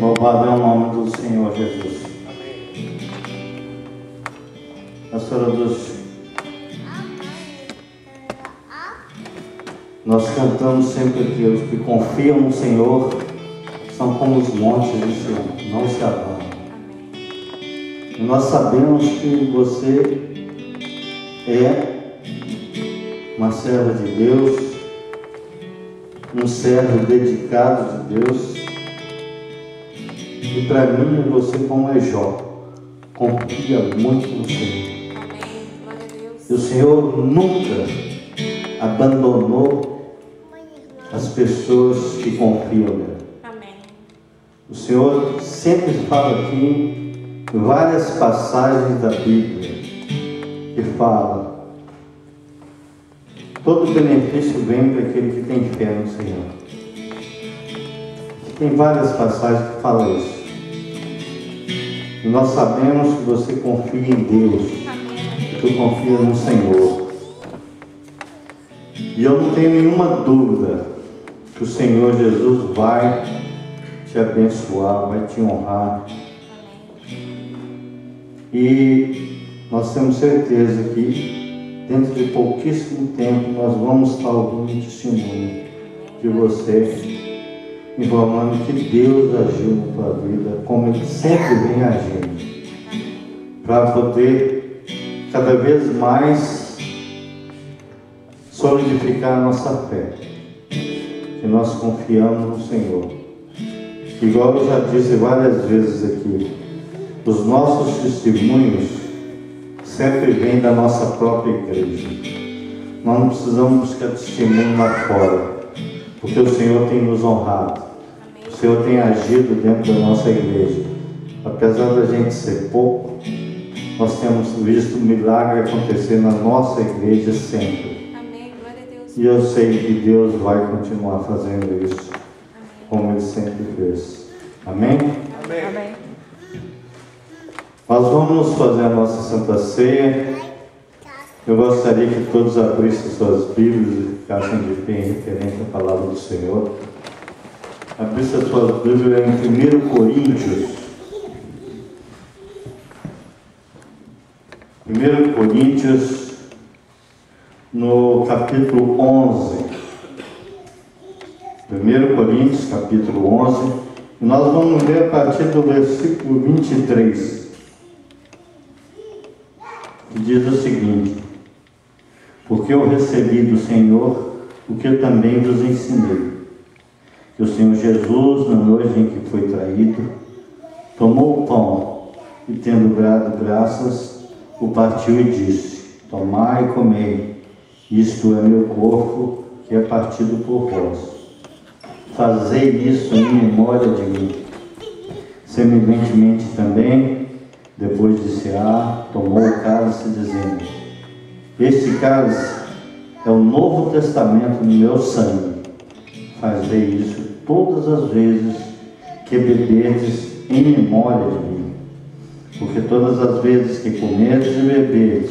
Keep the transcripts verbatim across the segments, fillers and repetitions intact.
Louvado é o nome do Senhor Jesus. Pastora Dulce, nós cantamos sempre que os que confiam no Senhor são como os montes de Sião, não se abalam. E nós sabemos que você é uma serva de Deus, um servo dedicado de Deus. E para mim, você como é Jó, confia muito no Senhor. Amém. Glória a Deus. E o Senhor nunca abandonou as pessoas que confiam nele. Amém. O Senhor sempre fala aqui em várias passagens da Bíblia que fala: todo benefício vem daquele que tem fé no Senhor. Tem várias passagens que falam isso. E nós sabemos que você confia em Deus, que tu confia no Senhor. E eu não tenho nenhuma dúvida que o Senhor Jesus vai te abençoar, vai te honrar. E nós temos certeza que dentro de pouquíssimo tempo nós vamos estar ouvindo um testemunho de você, informando que Deus agiu na tua vida, como Ele sempre vem agindo, para poder cada vez mais solidificar a nossa fé, que nós confiamos no Senhor. Igual eu já disse várias vezes aqui, os nossos testemunhos sempre vêm da nossa própria igreja. Nós não precisamos buscar testemunho lá fora, porque o Senhor tem nos honrado. O Senhor tem agido dentro da nossa igreja. Apesar da gente ser pouco, nós temos visto milagre acontecer na nossa igreja sempre. Amém. Glória a Deus. E eu sei que Deus vai continuar fazendo isso, Amém. como Ele sempre fez. Amém? Amém. Amém. Nós vamos fazer a nossa Santa Ceia. Eu gostaria que todos abrissem suas Bíblias e ficassem de pé em referente à palavra do Senhor. Abrissem as suas Bíblias em primeiro Coríntios. primeiro Coríntios, no capítulo onze. primeiro Coríntios, capítulo onze. E nós vamos ler a partir do versículo vinte e três. Que diz o seguinte: porque eu recebi do Senhor o que eu também vos ensinei, que o Senhor Jesus, na noite em que foi traído, tomou o pão e, tendo dado graças, o partiu e disse: tomai e comei, isto é meu corpo, que é partido por vós. Fazei isso em memória de mim. Semelhantemente também, depois de cear, tomou o cálice, dizendo: este cálice é o Novo Testamento no meu sangue. Fazei isso todas as vezes que beberdes em memória de mim. Porque todas as vezes que comerdes e beberdes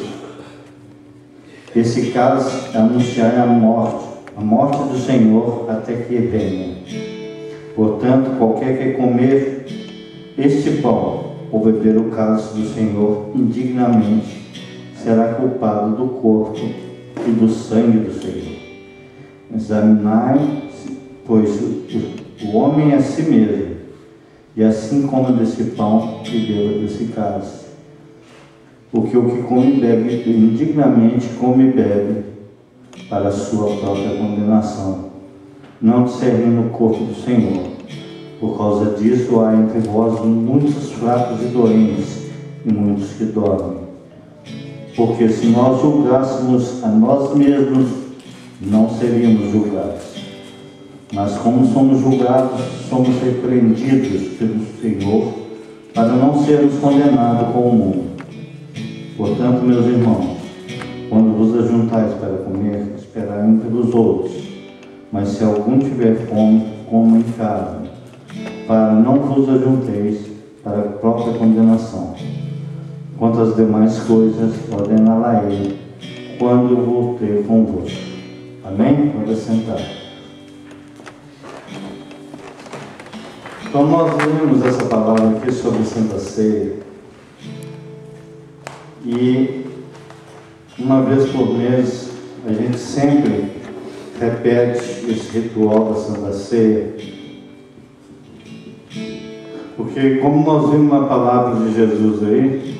esse cálice, anunciai a morte, a morte do Senhor até que venha. Portanto, qualquer que comer este pão ou beber o cálice do Senhor indignamente será culpado do corpo e do sangue do Senhor. Examinai, pois o homem é a si mesmo, e assim coma desse pão e beba desse cálice. Porque o que come e bebe indignamente come e bebe para a sua própria condenação, não discernindo o corpo do Senhor. Por causa disso há entre vós muitos fracos e doentes, e muitos que dormem. Porque se nós julgássemos a nós mesmos, não seríamos julgados. Mas como somos julgados, somos repreendidos pelo Senhor, para não sermos condenados com o mundo. Portanto, meus irmãos, quando vos ajuntais para comer, esperai um pelos outros. Mas se algum tiver fome, coma em casa, para não vos ajunteis para a própria condenação. Quanto às demais coisas, ordená-la ele, quando eu voltei convosco. Amém? Pode sentar. Então nós lemos essa palavra aqui sobre Santa Ceia. E uma vez por mês a gente sempre repete esse ritual da Santa Ceia. Porque como nós vimos na palavra de Jesus aí,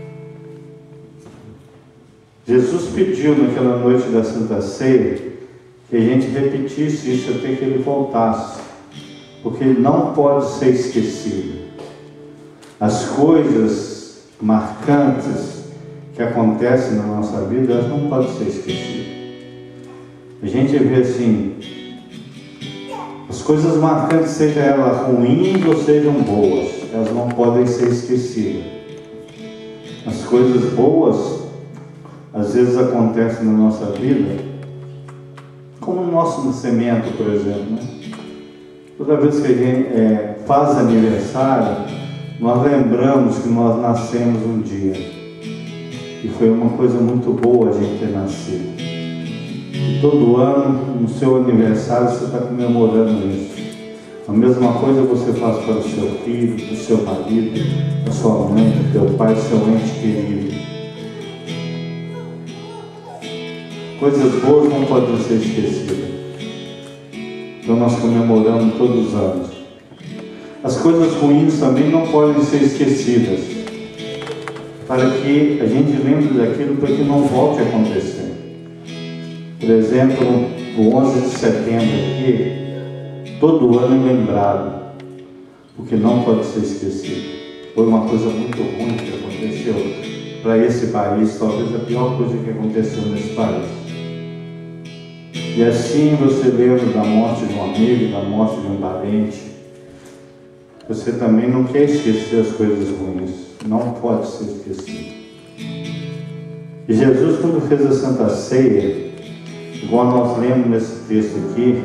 Jesus pediu naquela noite da Santa Ceia que a gente repetisse isso até que ele voltasse, porque não pode ser esquecido. As coisas marcantes que acontecem na nossa vida, elas não podem ser esquecidas. A gente vê assim, as coisas marcantes, sejam elas ruins ou sejam boas, elas não podem ser esquecidas. As coisas boas, às vezes acontecem na nossa vida, como o nosso nascimento, por exemplo, né? Toda vez que a gente é, faz aniversário, nós lembramos que nós nascemos um dia. E foi uma coisa muito boa a gente ter nascido. E todo ano, no seu aniversário, você está comemorando isso. A mesma coisa você faz para o seu filho, para o seu marido, para a sua mãe, para o teu pai, seu ente querido. Coisas boas não podem ser esquecidas. Então nós comemoramos todos os anos. As coisas ruins também não podem ser esquecidas, para que a gente lembre daquilo para que não volte a acontecer. Por exemplo, o onze de setembro aqui, todo ano é lembrado, porque não pode ser esquecido. Foi uma coisa muito ruim que aconteceu para esse país, talvez a pior coisa que aconteceu nesse país. E assim você lembra da morte de um amigo, da morte de um parente. Você também não quer esquecer as coisas ruins. Não pode ser esquecido. E Jesus, quando fez a Santa Ceia, igual nós lemos nesse texto aqui,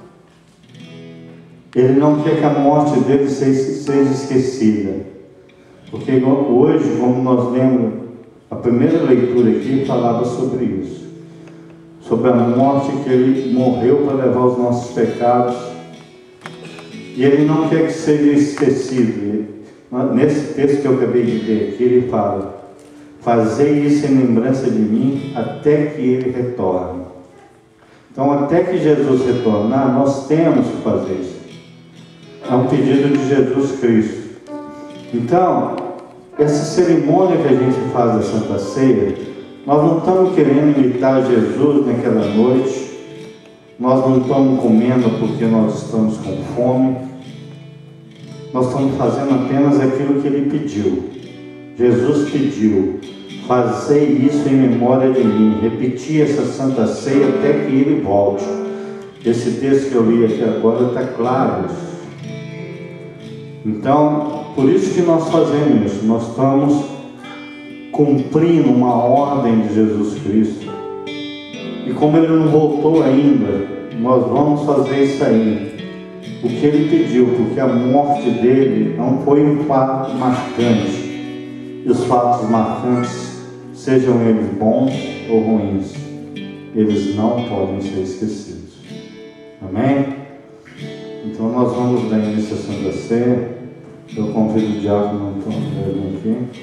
Ele não quer que a morte dele seja esquecida. Porque hoje, como nós lemos, a primeira leitura aqui falava sobre isso. Sobre a morte que Ele morreu para levar os nossos pecados. E Ele não quer que seja esquecido. Nesse texto que eu acabei de ler aqui, Ele fala: fazei isso em lembrança de mim até que Ele retorne. Então, até que Jesus retornar, nós temos que fazer isso. É um pedido de Jesus Cristo. Então, essa cerimônia que a gente faz da Santa Ceia, nós não estamos querendo imitar Jesus naquela noite, nós não estamos comendo porque nós estamos com fome, nós estamos fazendo apenas aquilo que Ele pediu. Jesus pediu: fazei isso em memória de mim, repetir essa Santa Ceia até que Ele volte. Esse texto que eu li aqui agora está claro isso. Então, por isso que nós fazemos isso, nós estamos cumprindo uma ordem de Jesus Cristo. E como Ele não voltou ainda, nós vamos fazer isso aí, o que Ele pediu, porque a morte dele não foi um fato marcante. E os fatos marcantes, sejam eles bons ou ruins, eles não podem ser esquecidos. Amém? Então nós vamos dar início à Santa Ceia. Eu convido o diácono Antônio para vir aqui.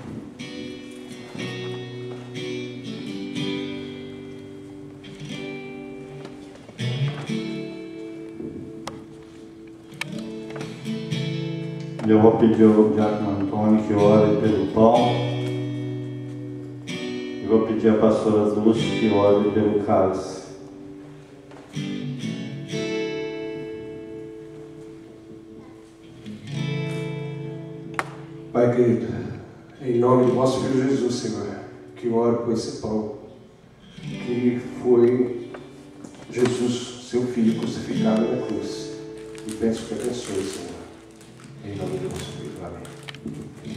Eu vou pedir ao diácono Antônio que ore pelo pão. Eu vou pedir à pastora Dulce que ore pelo cálice. Pai querido, em nome do nosso Filho Jesus, Senhor, que eu oro por esse pão, que foi Jesus, seu Filho, crucificado na cruz. E peço que abençoe, Senhor, em nome do nosso Filho. Amém.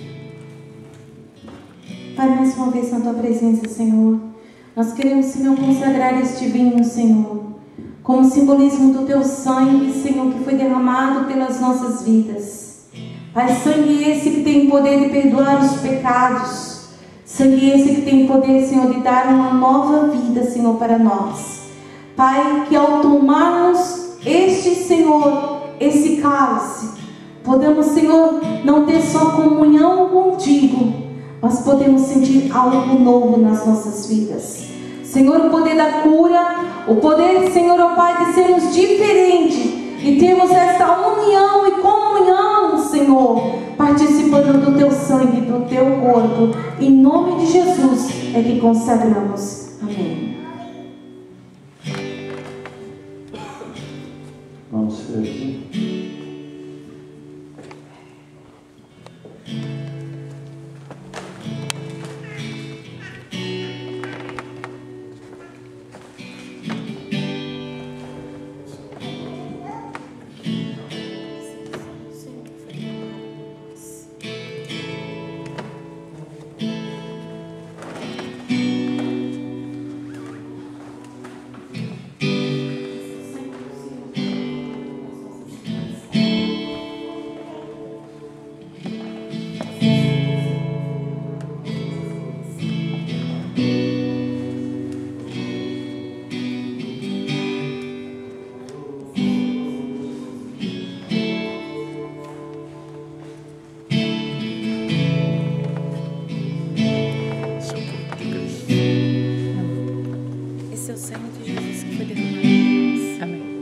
Pai, mais uma vez na Tua presença, Senhor, nós queremos, Senhor, consagrar este vinho, Senhor, como simbolismo do Teu sangue, Senhor, que foi derramado pelas nossas vidas. Pai, sangue esse que tem poder de perdoar os pecados, sangue esse que tem poder, Senhor, de dar uma nova vida, Senhor, para nós. Pai, que ao tomarmos este, Senhor, esse cálice, Podemos, Senhor, não ter só comunhão contigo, mas podemos sentir algo novo nas nossas vidas. Senhor, o poder da cura, o poder, Senhor, ó Pai, de sermos diferentes e termos esta união e comunhão, Senhor, participando do Teu sangue, do Teu corpo. Em nome de Jesus é que consagramos. Amém. Vamos ver aqui. Esse é o sangue de Jesus que foi derramado por nós. Amém.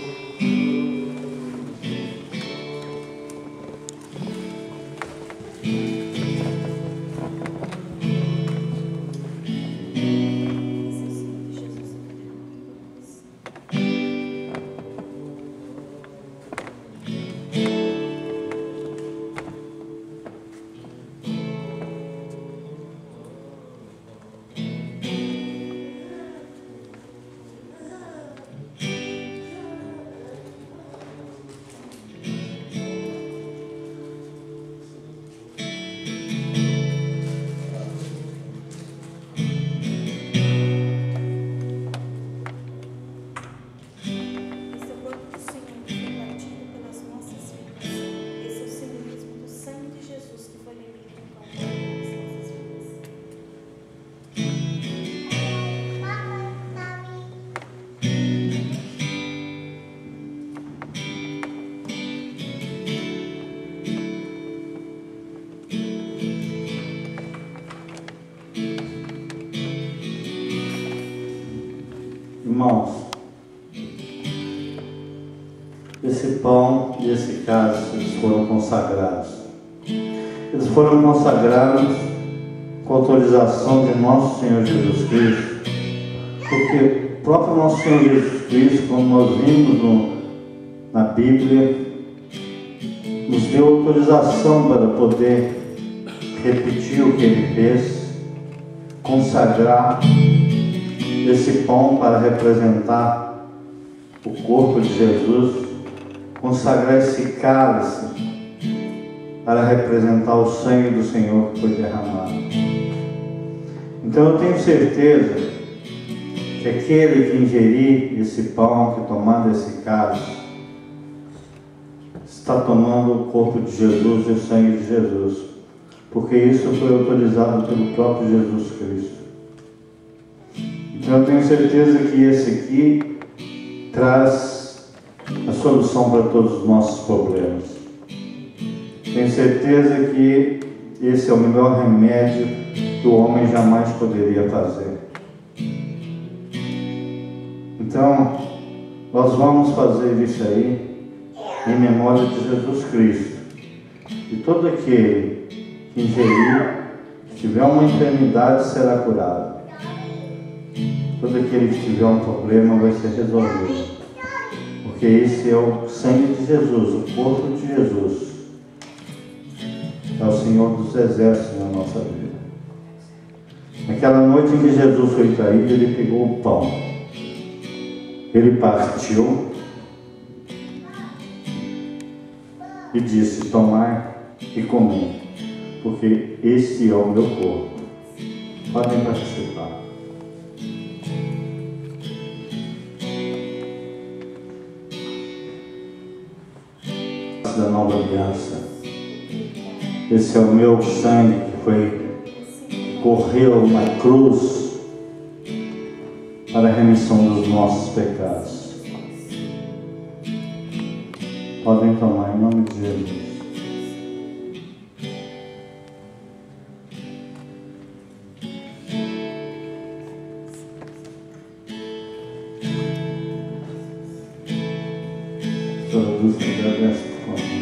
Irmãos, esse pão e esse cálice, eles foram consagrados. Eles foram consagrados com autorização de nosso Senhor Jesus Cristo, porque o próprio nosso Senhor Jesus Cristo, como nós vimos no, na Bíblia, nos deu autorização para poder repetir o que Ele fez, consagrar esse pão para representar o corpo de Jesus, consagrar esse cálice para representar o sangue do Senhor que foi derramado. Então eu tenho certeza que aquele que ingerir esse pão, que tomar desse cálice, está tomando o corpo de Jesus e o sangue de Jesus, porque isso foi autorizado pelo próprio Jesus Cristo. Então eu tenho certeza que esse aqui traz a solução para todos os nossos problemas. Tenho certeza que esse é o melhor remédio que o homem jamais poderia fazer. Então, nós vamos fazer isso aí em memória de Jesus Cristo. E todo aquele que ingerir, que tiver uma enfermidade, será curado. Todo aquele que tiver um problema vai ser resolvido. Porque esse é o sangue de Jesus, o corpo de Jesus. É o Senhor dos exércitos na nossa vida. Naquela noite em que Jesus foi traído, Ele pegou o pão. Ele partiu e disse: tomai e comei, porque este é o meu corpo. Podem participar. Da nova aliança. Esse é o meu sangue que foi correu na cruz para a remissão dos nossos pecados. Podem tomar em nome de Jesus. todos, agradece por favor.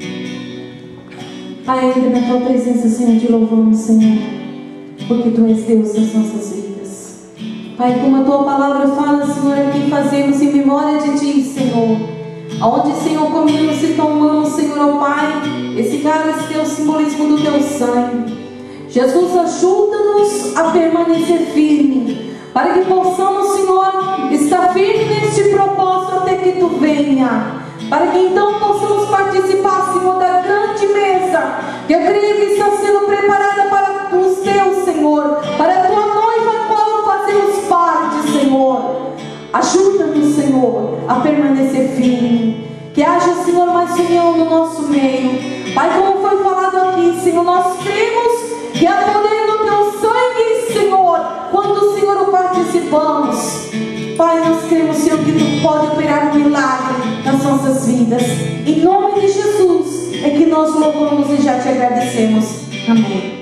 Pai, ainda na tua presença, Senhor, te louvamos, Senhor, porque tu és Deus das nossas vidas. Pai, como a tua palavra fala, Senhor, aqui fazemos em memória de ti, Senhor. Aonde, Senhor, comemos e tomamos, Senhor, ó Pai, esse cálice é o simbolismo do teu sangue. Jesus, ajuda-nos a permanecer firme, para que possamos, Senhor, estar firme neste propósito até que tu venha, para que então possamos participar, Senhor, da grande mesa, que eu creio que está sendo preparada para os teus, Senhor, para a tua noiva, a qual fazemos parte, Senhor. Ajuda-nos, Senhor, a permanecer firme, que haja, Senhor, mais união no nosso meio. Pai, como foi falado aqui, Senhor, nós cremos que há poder no teu sangue, Senhor, quando, Senhor, o participamos. Pai, nós cremos, Senhor, que tu pode operar um milagre nas nossas vidas. Em nome de Jesus é que nós louvamos e já te agradecemos. Amém.